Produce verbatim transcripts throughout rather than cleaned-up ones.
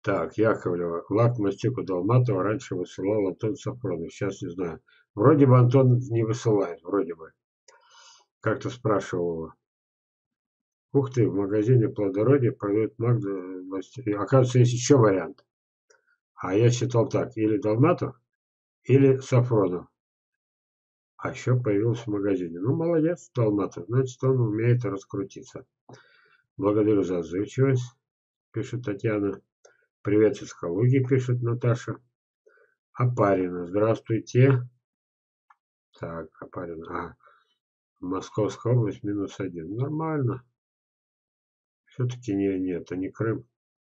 Так, Яковлева. Лак мастику Долматова раньше высылал Антон Сафронов. Сейчас не знаю. Вроде бы Антон не высылает. Вроде бы. Как-то спрашивал его. Ух ты, в магазине плодородия продают Магда. Оказывается, есть еще вариант. А я считал так. Или Долматов, или Сафронов. А еще появился в магазине. Ну, молодец, Долматов. Значит, он умеет раскрутиться. Благодарю за отзывчивость, пишет Татьяна. Привет из Калуги, пишет Наташа. Апарина. Здравствуйте. Так, Апарина. А, Московская область минус один. Нормально. Все-таки не, нет, это не Крым.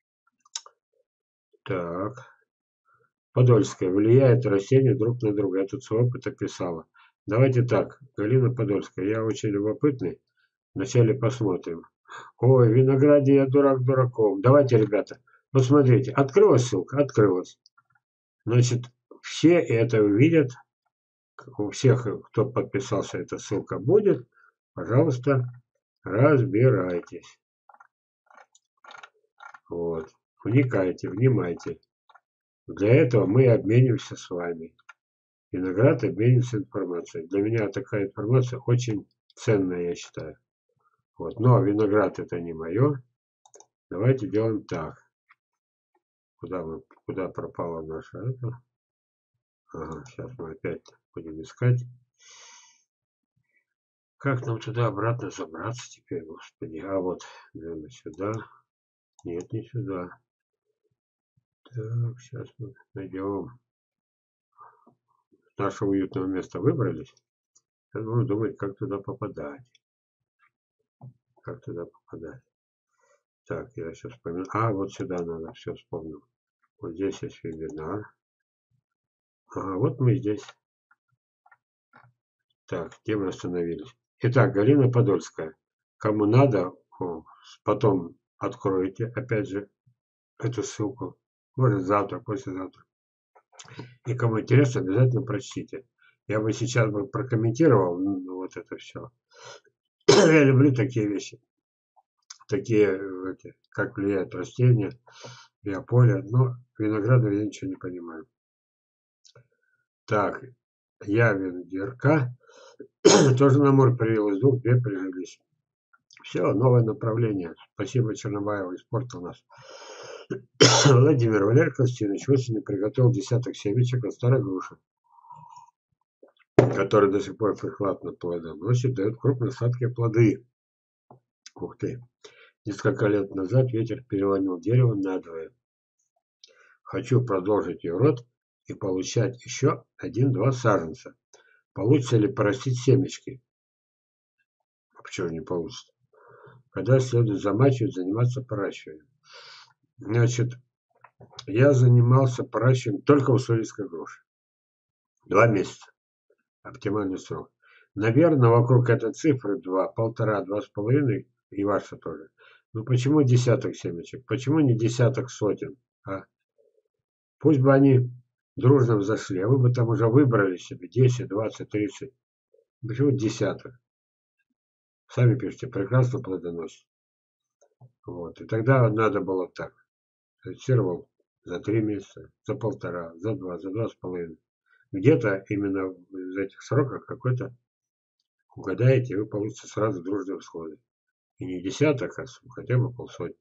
Так. Подольская. Влияет растения друг на друга. Я тут свой опыт описала. Давайте так. Галина Подольская. Я очень любопытный. Вначале посмотрим. Ой, винограде я дурак дураком. Давайте, ребята. Вот смотрите. Открылась ссылка? Открылась. Значит, все это увидят. У всех, кто подписался, эта ссылка будет. Пожалуйста, разбирайтесь. Вот. Вникайте, внимайте. Для этого мы обменимся с вами. Виноград обменится информацией. Для меня такая информация очень ценная, я считаю. Вот. Но виноград это не мое. Давайте делаем так. Куда, мы, куда пропала наша это? Ага, сейчас мы опять будем искать. Как нам туда обратно забраться теперь, господи? А вот, наверное, сюда. Нет, не сюда. Так, сейчас мы найдем. С нашего уютного места выбрались. Сейчас будем думать, как туда попадать. Как туда попадать. Так, я сейчас вспомнил. А, вот сюда надо, все вспомнил. Вот здесь есть вебинар. Ага, вот мы здесь. Так, где мы остановились? Итак, Галина Подольская. Кому надо, потом откроете, опять же, эту ссылку. Может, завтра, послезавтра. И кому интересно, обязательно прочтите. Я бы сейчас бы прокомментировал ну, вот это все. Я люблю такие вещи. Такие, эти, как влияют растения, биополе. Но винограду я ничего не понимаю. Так, я венгерка. Тоже на море привелось двух, две прижились. Все, новое направление. Спасибо Чернобаеву, испортил нас. Владимир Валерий Костинович осенью приготовил десяток семечек от старой груши, который до сих пор прихватно плодоносит, дает крупные сладкие плоды. Ух ты. Несколько лет назад ветер переломил дерево надвое. Хочу продолжить ее род и получать еще один-два саженца. Получится ли порастить семечки? А почему не получится? Когда следует замачивать, заниматься поращиванием. Значит, я занимался поращиванием только уссурийской груши. Два месяца. Оптимальный срок. Наверное, вокруг этой цифры два, полтора, два с половиной, и ваша тоже. Ну почему десяток семечек? Почему не десяток сотен? А? Пусть бы они дружно взошли, а вы бы там уже выбрали себе десять, двадцать, тридцать. Почему десяток? Сами пишите, прекрасно плодоносит. Вот. И тогда надо было так. Тестировал за три месяца, за полтора, за два, за два с половиной. Где-то именно в этих сроках какой-то угадаете, вы получите сразу дружные всходы. И не десяток, а хотя бы полсотни.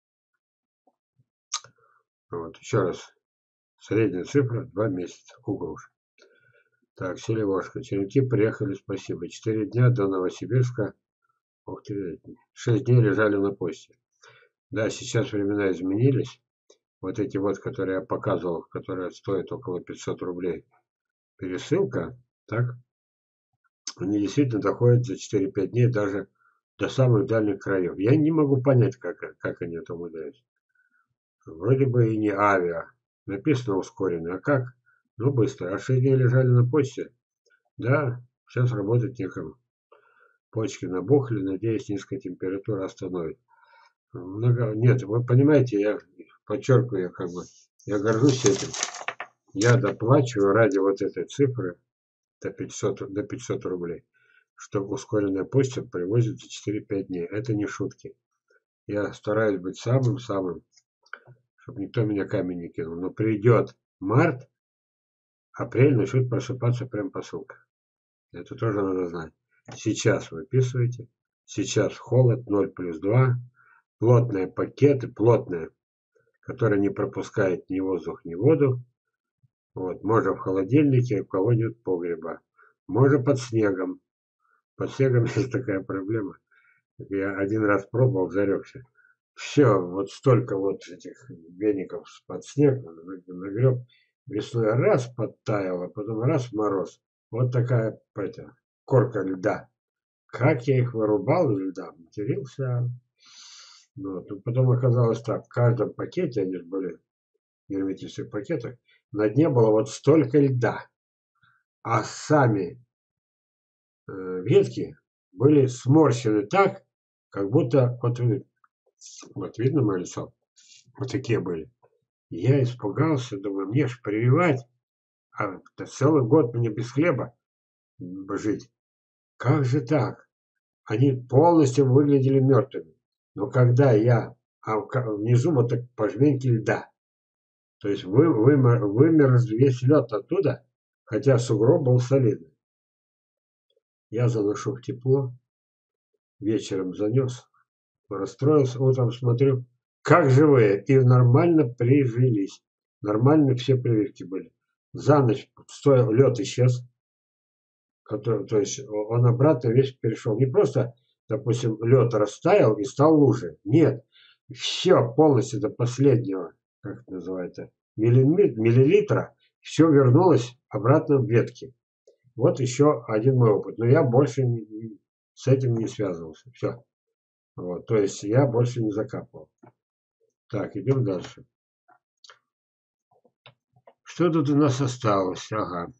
Вот. Еще раз. Средняя цифра два месяца у груш. Так, Селивошка. Черенки приехали, спасибо. Четыре дня до Новосибирска. Ух ты, шесть дней лежали на почте. Да, сейчас времена изменились. Вот эти вот, которые я показывал, которые стоят около пятьсот рублей. Пересылка, так? Они действительно доходят за четыре-пять дней даже до самых дальних краев. Я не могу понять, как, как они это умудряются. Вроде бы и не авиа. Написано ускоренный. А как? Ну, быстро. А шесть дней лежали на почте. Да, сейчас работать некому. Почки набухли, надеюсь, низкая температура остановит. Много... Нет, вы понимаете, я подчеркиваю, я как бы, я горжусь этим. Я доплачиваю ради вот этой цифры до пятисот, до пятисот рублей, что ускоренная почта привозит за четыре-пять дней. Это не шутки. Я стараюсь быть самым-самым, чтобы никто меня камень не кинул. Но придет март, апрель, начнут просыпаться прям посылка. Это тоже надо знать. Сейчас выписываете. Сейчас холод, ноль плюс два. Плотные пакеты, плотные, которые не пропускают ни воздух, ни воду. Вот. Можно в холодильнике, у кого нет погреба. Можно под снегом. Под снегом есть такая проблема. Я один раз пробовал, зарекся. Все, вот столько вот этих веников под снег нагреб. Весной раз подтаяло, потом раз мороз. Вот такая это, корка льда. Как я их вырубал из льда, матерился. Вот. Потом оказалось так, в каждом пакете, они же были в герметичных пакетах, на дне было вот столько льда. А сами э, ветки были сморщены так, как будто, вот, вот видно мое лицо, вот такие были. Я испугался, думаю, мне ж прививать, а целый год мне без хлеба жить. Как же так? Они полностью выглядели мертвыми. Но когда я, а внизу вот так пожменьки льда, то есть вы, вымер, вымерз весь лед оттуда, хотя сугроб был солидный. Я заношу в тепло, вечером занес, расстроился, утром смотрю, как живые, и нормально прижились. Нормально все прививки были. За ночь стоя, лед исчез, который, то есть он обратно весь перешел. Не просто, допустим, лед растаял и стал лужей. Нет, все полностью до последнего, как это называется, миллилитра, все вернулось обратно в ветки. Вот еще один мой опыт. Но я больше не, с этим не связывался. Все. Вот, то есть я больше не закапывал. Так, идем дальше. Что тут у нас осталось? Ага.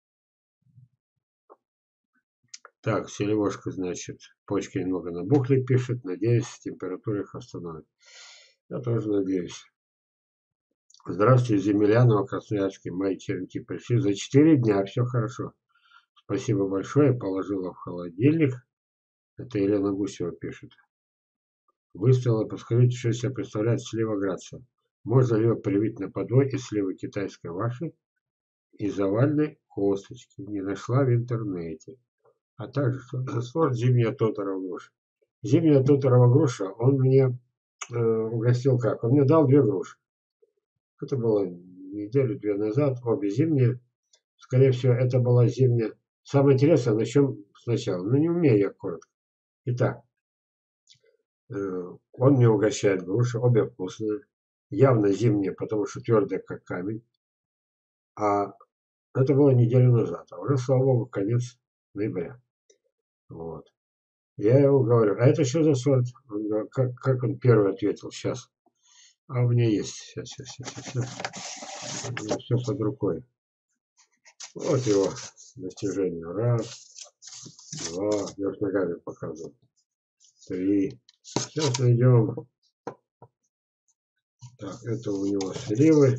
Так, селевошка, значит, почки немного набухли, пишет. Надеюсь, температура их остановит. Я тоже надеюсь. Здравствуйте, Емельянова, Красноярский. Мои черенки пришли за четыре дня. Все хорошо. Спасибо большое. Положила в холодильник. Это Елена Гусева пишет. Выставила, подскажите, что из себя представляет слива Грация. Можно ли ее привить на подвой из сливы китайской вашей и завальной косточки? Не нашла в интернете. А также сорт зимняя тотарова груша. Зимняя тотарова груша, он мне э, угостил как? Он мне дал две груши. Это было неделю-две назад, обе зимние. Скорее всего, это была зимняя. Самое интересное, начнем сначала. Ну, не умею я коротко. Итак, э, он мне угощает груши, обе вкусные. Явно зимние, потому что твердые, как камень. А это было неделю назад. А уже, слава богу, конец ноября. Вот. Я его говорю, а это что за сорт? Он говорит, как, как он первый ответил, сейчас. А у меня есть, сейчас, сейчас, сейчас, сейчас. У меня все под рукой. Вот его достижение. Раз, два, вверх ногами показываю. Три. Сейчас найдем. Так, это у него сливы.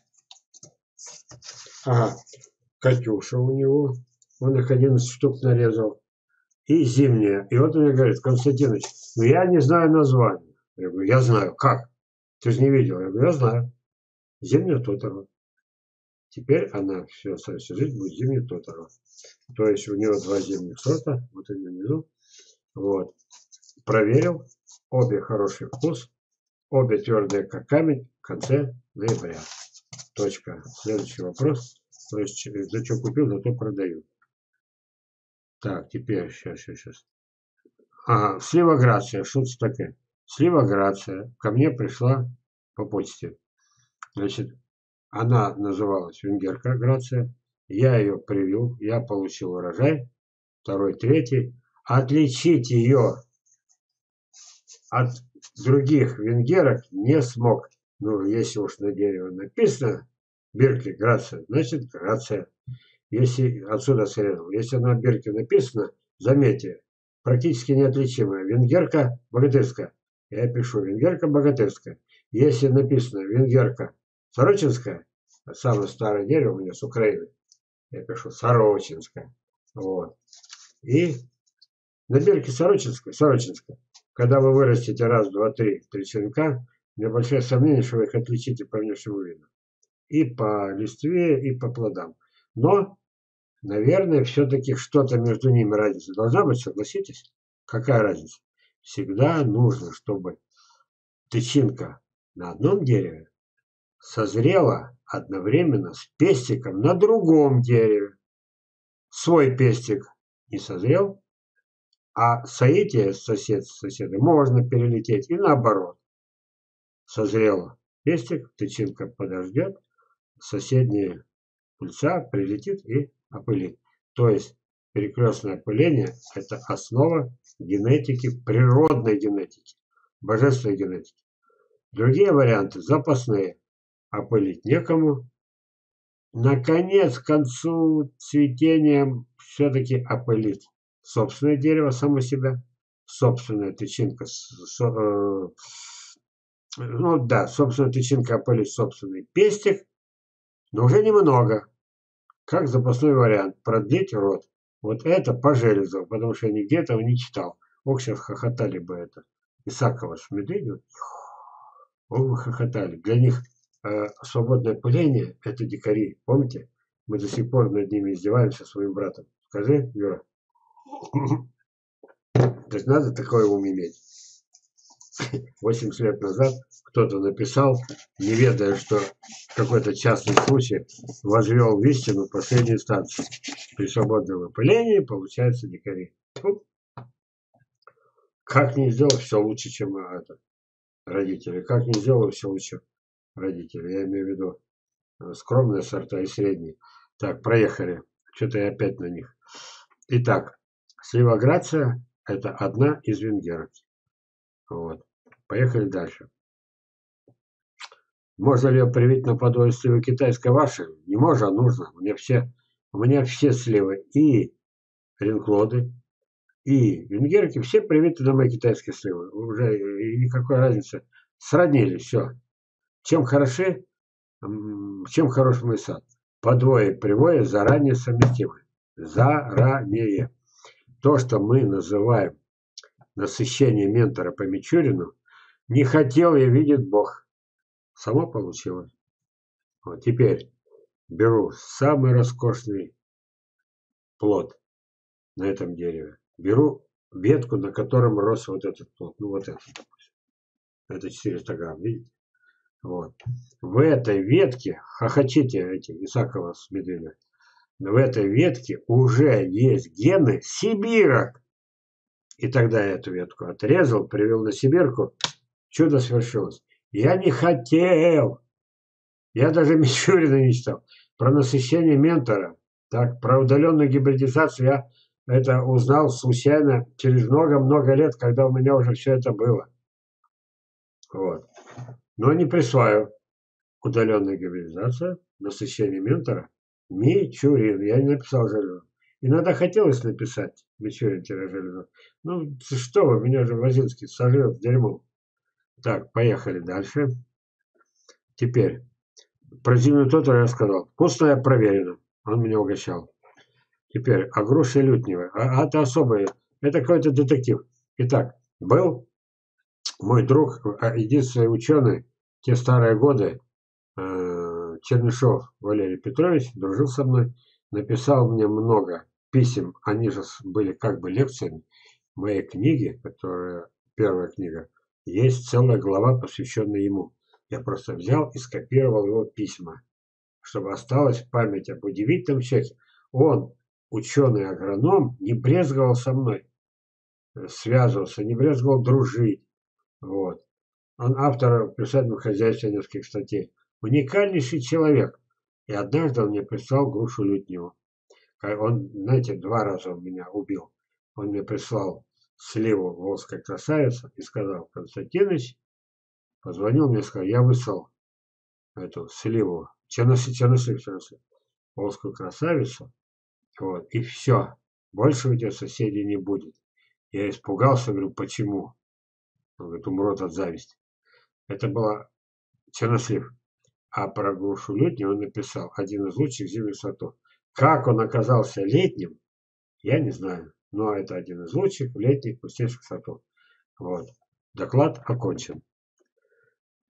Ага, Катюша у него. Он их одиннадцать штук нарезал. И зимняя. И вот он мне говорит, Константинович, ну я не знаю название. Я говорю, я знаю. Как? Ты же не видел. Я говорю, я знаю. Зимняя тотарова. Теперь она всю оставшуюся жизнь будет зимняя тотарова. То есть у него два зимних сорта. Вот они внизу. Вот. Проверил. Обе хороший вкус. Обе твердые, как камень. В конце ноября. Точка. Следующий вопрос. То есть за что купил, за то продаю. Так, теперь, сейчас, сейчас, сейчас. Ага, слива Грация, что это такое? Слива Грация ко мне пришла по почте. Значит, она называлась венгерка Грация. Я ее привил, я получил урожай. Второй, третий. Отличить ее от других венгерок не смог. Ну, если уж на дереве написано Биркли Грация, значит Грация. Если отсюда срезал. Если на бирке написано, заметьте, практически неотличимая. Венгерка богатырская. Я пишу венгерка богатырская. Если написано венгерка сорочинская, самое старое дерево у меня с Украины, я пишу сорочинская. Вот. И на бирке сорочинская, сорочинская. Когда вы вырастите раз, два, три, три черенка, У меня большое сомнение, что вы их отличите по внешнему виду. И по листве, и по плодам. Но, наверное, все-таки что-то между ними разница должна быть, согласитесь? Какая разница? Всегда нужно, чтобы тычинка на одном дереве созрела одновременно с пестиком на другом дереве. Свой пестик не созрел, а соитие сосед с соседом можно перелететь и наоборот. Созрела пестик, тычинка подождет, соседняя пыльца прилетит и опылит. То есть перекрестное опыление – это основа генетики, природной генетики, божественной генетики. Другие варианты запасные. Опылить некому. Наконец, к концу цветения все-таки опылит собственное дерево само себя, собственная тычинка, со, э, ну да, собственная тычинка опылит собственный пестик, но уже немного, как запасной вариант, продлить род. Вот это по железу, потому что я нигде этого не читал. Ох, сейчас хохотали бы это. Исакова с медведем. Ох, вы хохотали. Для них э, свободное пыление – это дикари. Помните? Мы до сих пор над ними издеваемся своим братом. Скажи, Юра. То есть надо такое ум иметь. восемьдесят лет назад кто-то написал, не ведая, что какой-то частный случай возвел в истину последней станции. При свободном опылении получается дикари. Фу. Как не сделал, все лучше, чем это, родители. Как не сделал, все лучше родители. Я имею в виду скромные сорта и средние. Так, проехали. Что-то я опять на них. Итак, слива Грация – это одна из венгерок. Вот. Поехали дальше. Можно ли ее привить наподобие сливы китайской вашей? Не можно, а нужно. У меня все, у меня все сливы и ринклоды, и венгерки, все привиты на мои китайские сливы. Уже никакой разницы. Сроднились, все. Чем хороши, чем хорош мой сад? По двое привое заранее совместимы. Заранее. То, что мы называем насыщение ментора по Мичурину, не хотел и видит Бог. Само получилось. Вот теперь беру самый роскошный плод на этом дереве. Беру ветку, на котором рос вот этот плод. Ну вот это, допустим. Это четыреста грамм, видите? Вот. В этой ветке, хохочите эти, Исакова с медведем, в этой ветке уже есть гены сибирок. И тогда я эту ветку отрезал, привел на сибирку. Чудо свершилось. Я не хотел. Я даже Мичурина не читал. Про насыщение ментора. Так, про удаленную гибридизацию я это узнал случайно через много-много лет, когда у меня уже все это было. Вот. Но не присваиваю. Удаленная гибридизация, насыщение ментора, Мичурин. Я не написал Железов. Иногда хотелось написать Мичурин-Железов. Ну, что вы, меня же Возинский сожрет дерьмо. Так, поехали дальше. Теперь, про зимнюю тоталь я сказал. Вкусная, проверено. Он меня угощал. Теперь, о груше лютневой. А, это особое. Это какой-то детектив. Итак, был мой друг, единственный ученый, те старые годы, Чернышов Валерий Петрович, дружил со мной, написал мне много писем, они же были как бы лекциями. В моей книге, которая первая книга, есть целая глава, посвященная ему. Я просто взял и скопировал его письма, чтобы осталась память об удивительном человеке. Он, ученый-агроном, не брезговал со мной связывался, не брезговал дружить. Вот. Он автор писательного хозяйства нескольких статей. Уникальнейший человек. И однажды он мне прислал грушу лютневу. Он, знаете, два раза он меня убил. Он мне прислал сливу волжской красавицы и сказал: Константинович, позвонил мне и сказал: я выслал эту сливу, чернослив, чернослив, чернослив, волжскую красавицу, вот, и все. Больше у тебя соседей не будет. Я испугался, говорю, почему? Он говорит, умрут от зависти. Это была чернослив. А про грушу летнюю он написал: один из лучших зимних сортов. Как он оказался летним, я не знаю. Но это один из лучших летних вкуснейших сортов. Вот. Доклад окончен.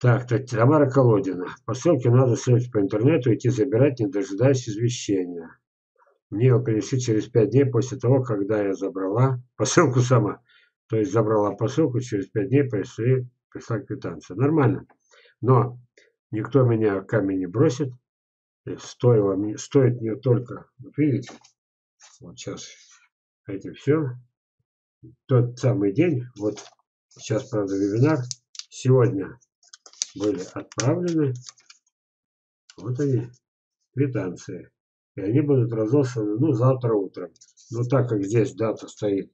Так, так, Тамара Колодина. Посылки надо следовать по интернету, идти забирать, не дожидаясь извещения. Мне его принесли через пять дней после того, когда я забрала посылку сама. То есть забрала посылку, через пять дней пришли, пришла квитанция. Нормально. Но никто меня камень не бросит. Стоило, стоит мне только, вот видите, вот сейчас эти все. Тот самый день, вот сейчас, правда, вебинар, сегодня были отправлены, вот они, квитанции. И они будут разосланы, ну, завтра утром. Но так как здесь дата стоит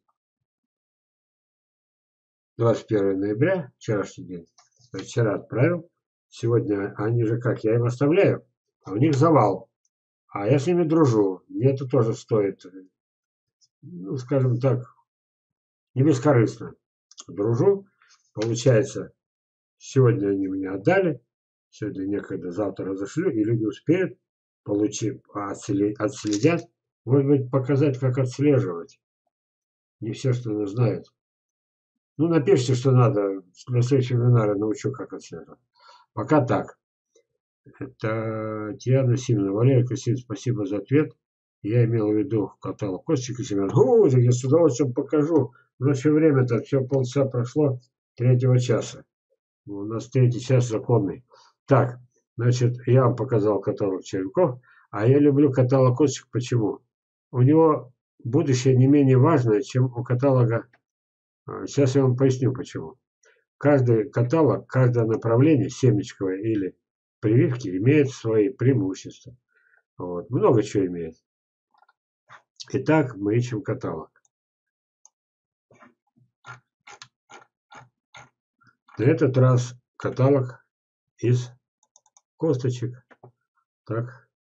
двадцать первое ноября, вчерашний день, то есть вчера отправил, сегодня они же как, я им оставляю, а у них завал. А я с ними дружу, мне это тоже стоит, ну, скажем так, не бескорыстно. Дружу, получается, сегодня они мне отдали, сегодня некогда, завтра разошлю, и люди успеют, получив, отследят, может быть, показать, как отслеживать. Не все, что она знает. Ну, напишите, что надо, на следующем вебинаре научу, как отслеживать. Пока так. Это Татьяна Симона. Валерий Кристина, спасибо за ответ. Я имел в виду каталог косточек и семян. О, я с удовольствием покажу. У нас все время-то, все полчаса прошло, третьего часа. У нас третий час законный. Так, значит, я вам показал каталог черенков, а я люблю каталог косточек. Почему? У него будущее не менее важное, чем у каталога. Сейчас я вам поясню, почему. Каждый каталог, каждое направление, семечковое или прививки, имеет свои преимущества. Вот. Много чего имеет. Итак, мы ищем каталог. На этот раз каталог из косточек. Так.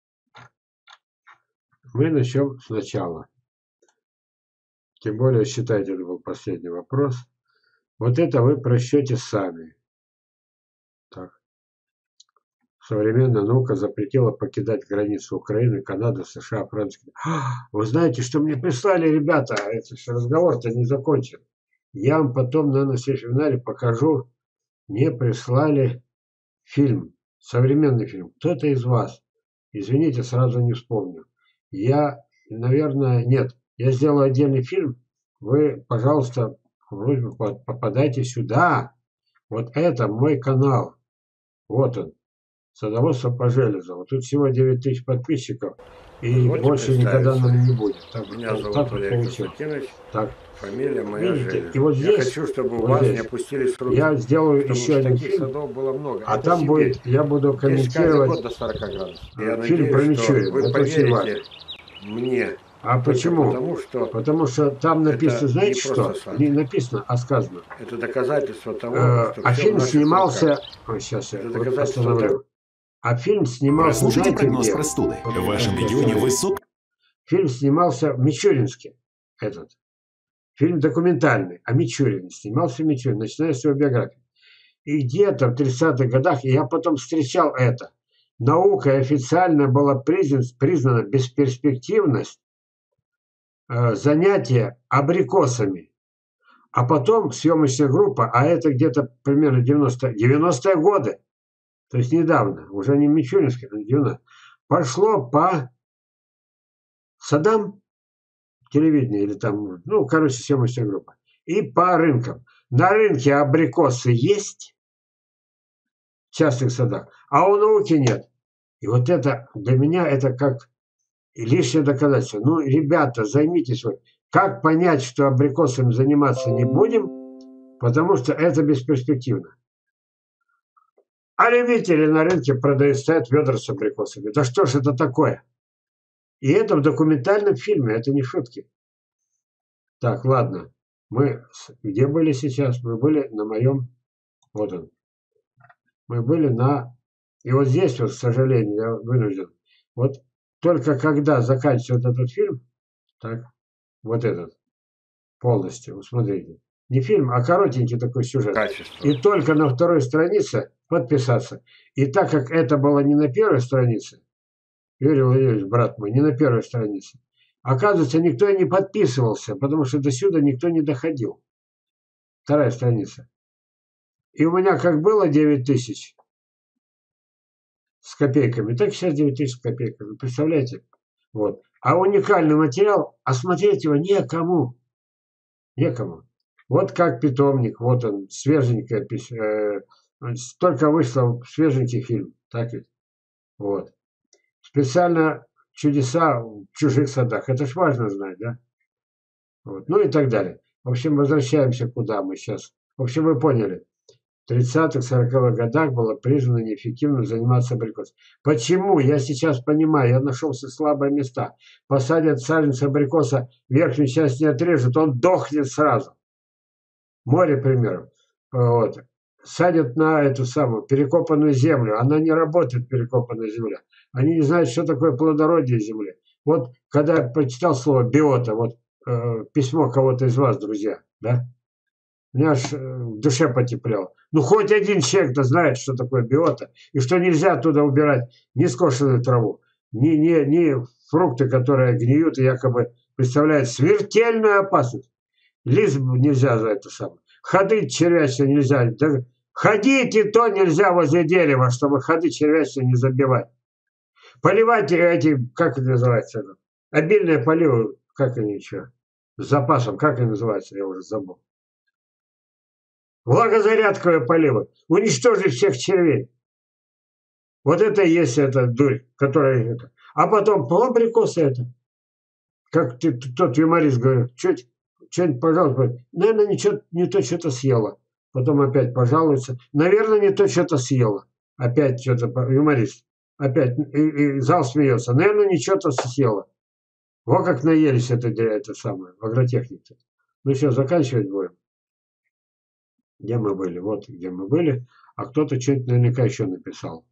Мы начнем сначала. Тем более, считайте, это был последний вопрос. Вот это вы прочтете сами. Так. Современная наука запретила покидать границу Украины, Канады, США, Франции. Вы знаете, что мне прислали, ребята? Это же разговор-то не закончен. Я вам потом на следующем вебинаре покажу. Мне прислали фильм, современный фильм. Кто-то из вас, извините, сразу не вспомню. Я, наверное, нет. Я сделаю отдельный фильм. Вы, пожалуйста, вроде бы попадайте сюда. Вот это мой канал. Вот он. Садоводство по Железову. Тут всего девять тысяч подписчиков. И Позвольте больше никогда нам не будет. Так, Меня зовут так Валерий Константинович. Так. Фамилия моя Железов. И вот здесь, я хочу, чтобы у вот вас здесь, не опустились руки. Я сделаю еще один фильм. Было много. А это там Сибирь. Будет, я буду комментировать до сорока градусов. Я фильм надеюсь, про Мичурина. Вы это поверите мне. А почему? Потому что, потому что там написано, знаете что? Не написано, а сказано. Это доказательство того, э, что А фильм снимался... Ой, сейчас я остановлю. А фильм снимался... Прослушайте прогноз где? Простуды. В вашем регионе высок... Фильм снимался в Мичуринске. Этот. Фильм документальный. А Мичурин снимался в Мичурин, начиная с его биографии. И где-то в тридцатых годах, и я потом встречал это, наукой официально была признана, признана бесперспективность э, занятия абрикосами. А потом съемочная группа, а это где-то примерно девяностые годы, то есть недавно, уже не Мичуринский, а девяностые, пошло по садам телевидения или там, ну, короче, съемочная группа, и по рынкам. На рынке абрикосы есть в частных садах, а у науки нет. И вот это для меня это как лишнее доказательство. Ну, ребята, займитесь. Как понять, что абрикосами заниматься не будем, потому что это бесперспективно. А любители на рынке продают, стоят ведра с абрикосами. Да что ж это такое? И это в документальном фильме, это не шутки. Так, ладно. Мы где были сейчас? Мы были на моем... Вот он. Мы были на... И вот здесь, вот, к сожалению, я вынужден. Вот только когда заканчивается этот фильм, так, вот этот, полностью, вот смотрите. Не фильм, а коротенький такой сюжет. Качество. И только на второй странице подписаться. И так как это было не на первой странице, Юрий Владимирович, брат мой, не на первой странице, оказывается, никто и не подписывался, потому что до сюда никто не доходил. Вторая страница. И у меня как было девять тысяч с копейками, так сейчас девять тысяч с копейками. Представляете? Вот. А уникальный материал, осмотреть его некому. Некому. Вот как питомник, вот он, свеженькая, э, только вышел свеженький фильм. Так ведь? Вот. Специально чудеса в чужих садах. Это ж важно знать, да? Вот. Ну и так далее. В общем, возвращаемся куда мы сейчас. В общем, вы поняли. В тридцатых-сороковых годах было признано неэффективным заниматься абрикосом. Почему? Я сейчас понимаю, я нашел все слабые места. Посадят саженец абрикоса, верхнюю часть не отрежут, он дохнет сразу. Море примеров. Вот. Садят на эту самую перекопанную землю. Она не работает, перекопанная земля. Они не знают, что такое плодородие земли. Вот когда я прочитал слово биота, вот э, письмо кого-то из вас, друзья, да? У меня аж в душе потеплело. Ну, хоть один человек-то знает, что такое биота, и что нельзя оттуда убирать ни скошенную траву, ни, ни, ни фрукты, которые гниют и якобы представляют смертельную опасность. Лист нельзя за это самое. Ходы червячные нельзя. Да, ходить и то нельзя возле дерева, чтобы ходы червячные не забивать. Поливать эти, как это называется, обильные поливы, как они еще, с запасом, как они называются, я уже забыл. Влагозарядковые поливы. Уничтожить всех червей. Вот это и есть эта дурь, которая... Это. А потом по абрикосы это. Как ты, тот юморист говорит, что-нибудь, пожалуйста, наверное, ничего, не то что-то съела. Потом опять пожалуется. Наверное, не то что-то съела. Опять что-то, юморист. Опять, и, и зал смеется. Наверное, не что-то съела. Вот как наелись это, это самое, в агротехнике. Ну все, заканчивать будем. Где мы были? Вот где мы были. А кто-то что-нибудь наверняка еще написал.